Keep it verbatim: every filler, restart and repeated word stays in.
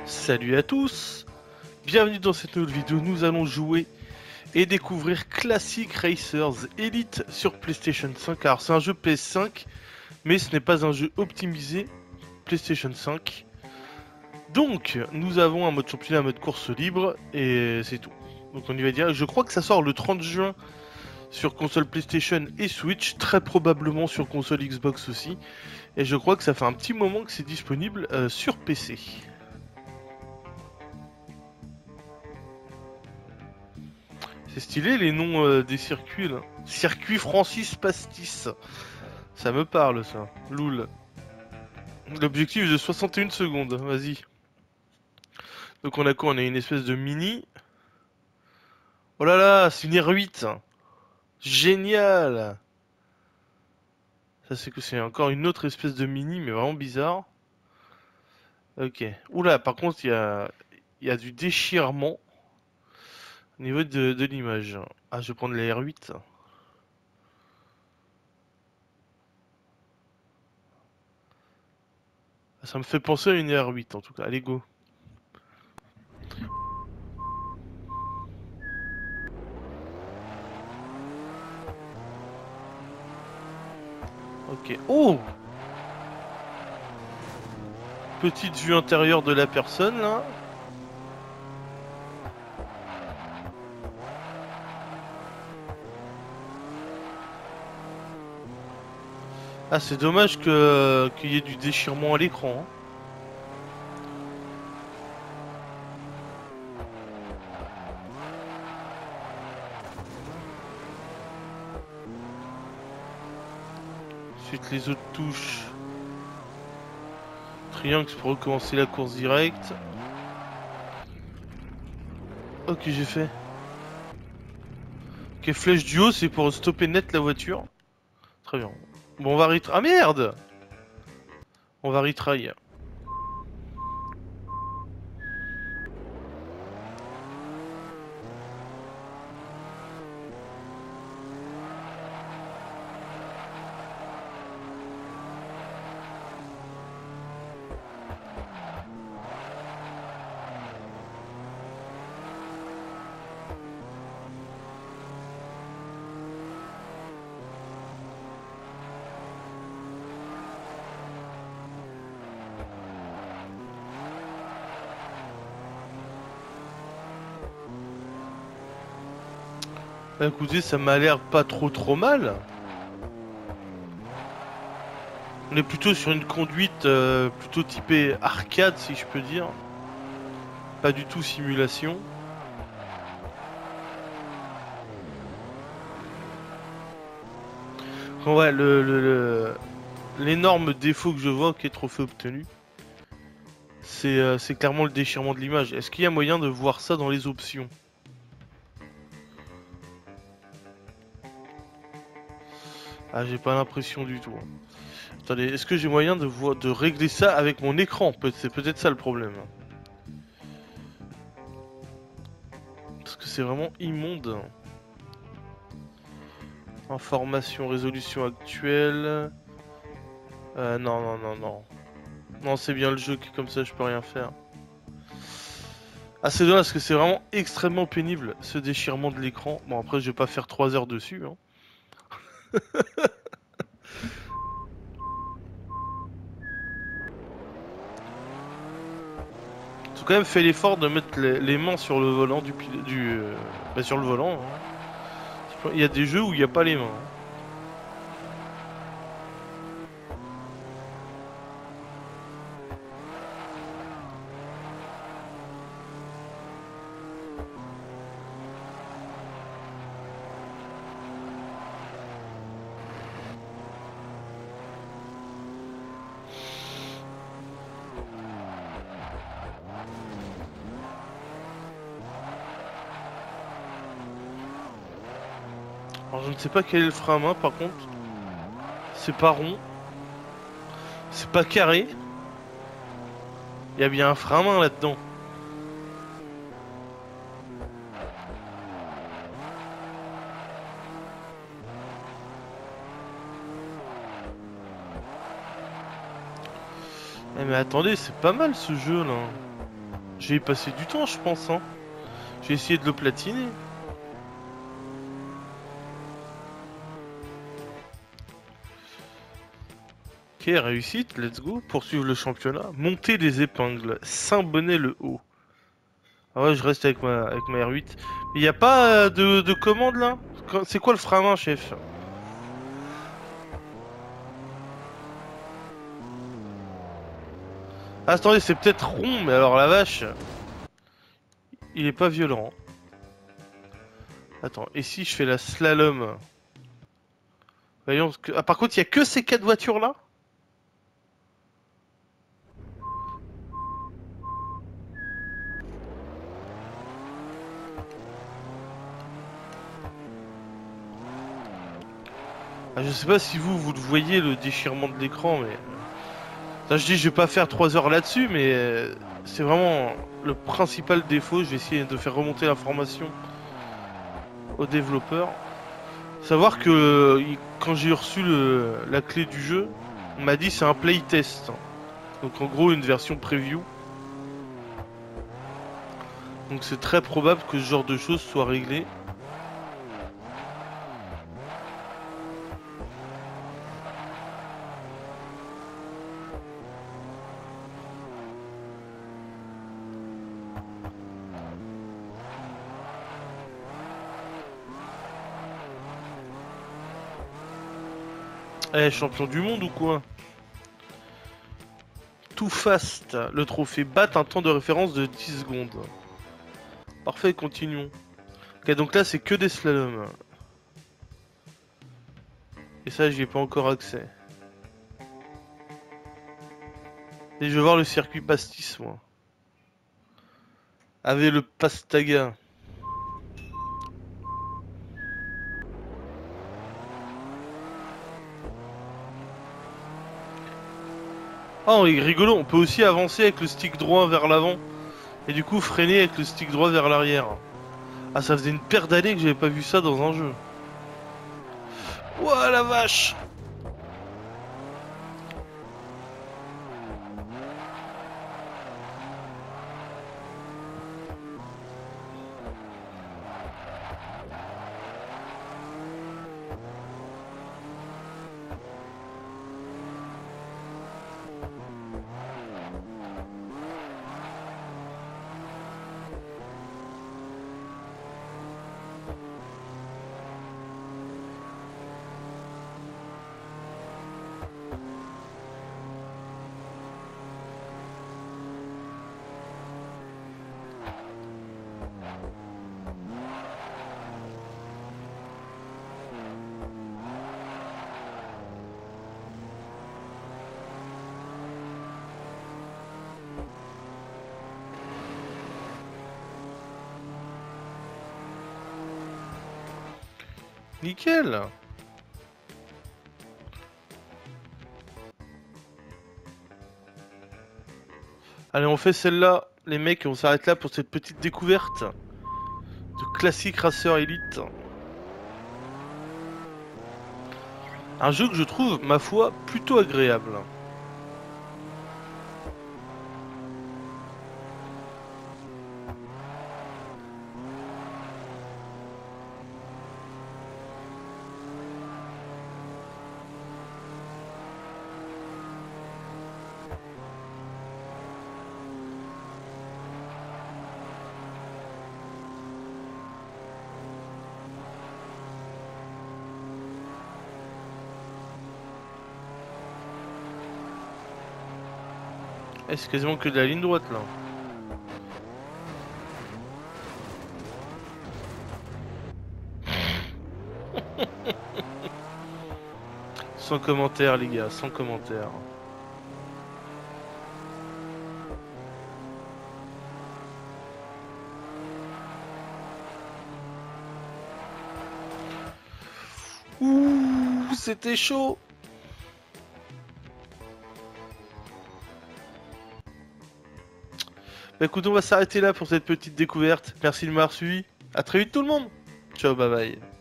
Salut à tous, bienvenue dans cette nouvelle vidéo. Nous allons jouer et découvrir Classic Racers Elite sur PlayStation cinq. Alors c'est un jeu P S cinq, mais ce n'est pas un jeu optimisé PlayStation cinq. Donc nous avons un mode championnat, un mode course libre, et c'est tout. Donc on y va dire, je crois que ça sort le trente juin sur console PlayStation et Switch, très probablement sur console Xbox aussi. Et je crois que ça fait un petit moment que c'est disponible euh, sur P C. C'est stylé les noms euh, des circuits là. Circuit Francis Pastis. Ça me parle ça. Loul. L'objectif est de soixante et une secondes. Vas-y. Donc on a quoi? On a une espèce de mini. Oh là là, c'est une R huit. Génial. Ça c'est que c'est encore une autre espèce de mini mais vraiment bizarre. Ok. Oula, par contre il y a... il y a du déchirement au niveau de, de l'image. Ah, je vais prendre la R huit. Ça me fait penser à une R huit en tout cas. Allez, go. Ok. Oh! Petite vue intérieure de la personne là. Ah, c'est dommage que qu'il y ait du déchirement à l'écran, hein. Ensuite les autres touches. Triangle pour recommencer la course directe. Ok, j'ai fait. Ok, flèche du haut, c'est pour stopper net la voiture. Très bien. Bon, on va retry. Ah merde! On va retry. Bah écoutez, ça m'a l'air pas trop trop mal. On est plutôt sur une conduite euh, plutôt typée arcade, si je peux dire. Pas du tout simulation. Ouais, le, le, le- l'énorme défaut que je vois qui est trophée obtenu, c'est euh, c'est clairement le déchirement de l'image. Est-ce qu'il y a moyen de voir ça dans les options? Ah, j'ai pas l'impression du tout, hein. Attendez, est-ce que j'ai moyen de, voir, de régler ça avec mon écran? Peut- C'est peut-être ça le problème. Parce que c'est vraiment immonde. Information, résolution actuelle. Euh, non, non, non, non. Non, c'est bien le jeu qui est comme ça, je peux rien faire. Ah, c'est dommage parce que c'est vraiment extrêmement pénible ce déchirement de l'écran. Bon, après, je vais pas faire trois heures dessus, hein. Ils ont quand même fait l'effort de mettre les, les mains sur le volant du, pil- du euh, bah, sur le volant, hein. Il y a des jeux où il n'y a pas les mains, hein. Alors, je ne sais pas quel est le frein à main, par contre. C'est pas rond. C'est pas carré. Il y a bien un frein à main là-dedans. Eh mais attendez, c'est pas mal ce jeu là. Je vais y passer du temps, je pense. Hein. Je vais essayer de le platiner. Ok, réussite, let's go. Poursuivre le championnat. Monter les épingles. Saint-Bonnet le haut. Ah ouais, je reste avec ma, avec ma R huit. Il n'y a pas euh, de, de commande là? C'est quoi le frein à main, chef? Ah, attendez, c'est peut-être rond, mais alors la vache, il est pas violent. Attends, et si je fais la slalom? Voyons que... Ah, par contre, il y a que ces quatre voitures là? Ah, je sais pas si vous, vous le voyez, le déchirement de l'écran, mais... Là, je dis, je vais pas faire trois heures là-dessus, mais... euh, c'est vraiment le principal défaut. Je vais essayer de faire remonter l'information aux développeurs. Savoir que il- quand j'ai reçu le, la clé du jeu, on m'a dit c'est un playtest. Donc en gros une version preview. Donc c'est très probable que ce genre de choses soit réglé. Eh, champion du monde ou quoi? Too fast. Le trophée bat un temps de référence de dix secondes. Parfait, continuons. Ok, donc là c'est que des slaloms. Et ça j'y ai pas encore accès. Et je veux voir le circuit pastis moi. Avec le Pastaga. Oh, il est rigolo, on peut aussi avancer avec le stick droit vers l'avant. Et du coup freiner avec le stick droit vers l'arrière. Ah, ça faisait une paire d'années que j'avais pas vu ça dans un jeu. Ouah la vache! Nickel! Allez, on fait celle-là, les mecs, et on s'arrête là pour cette petite découverte de Classic Racer Elite. Un jeu que je trouve, ma foi, plutôt agréable. Eh, c'est quasiment que de la ligne droite là. Sans commentaire les gars, sans commentaire. Ouh, c'était chaud. Bah écoute, on va s'arrêter là pour cette petite découverte. Merci de m'avoir suivi. A très vite tout le monde. Ciao, bye bye.